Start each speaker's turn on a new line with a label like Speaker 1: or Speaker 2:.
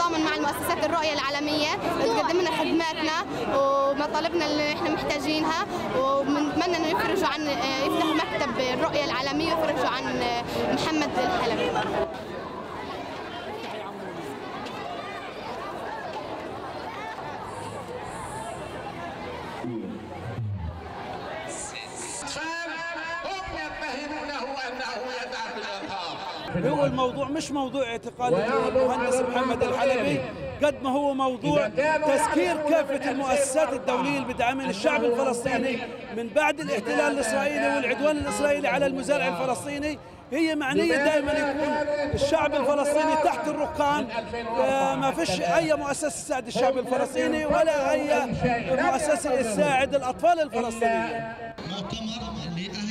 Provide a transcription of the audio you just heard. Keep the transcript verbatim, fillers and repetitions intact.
Speaker 1: بالتضامن مع المؤسسات الرؤية العالمية تقدم لنا خدماتنا ومطالبنا اللي احنا محتاجينها، وبنتمنى انه يفرجوا عن يفتحوا مكتب الرؤية العالمية ويفرجوا عن محمد الحلبي.
Speaker 2: هو الموضوع مش موضوع اعتقال المهندس محمد الحلبي قد ما هو موضوع تسكير كافة المؤسسات الدولية اللي بدعمها الشعب الفلسطيني من بعد الاحتلال الإسرائيلي والعدوان الإسرائيلي على المزارع الفلسطيني. هي معنية دائما يكون الشعب الفلسطيني تحت الركام، ما فيش أي مؤسسة تساعد الشعب الفلسطيني ولا أي مؤسسة تساعد الأطفال الفلسطينيين.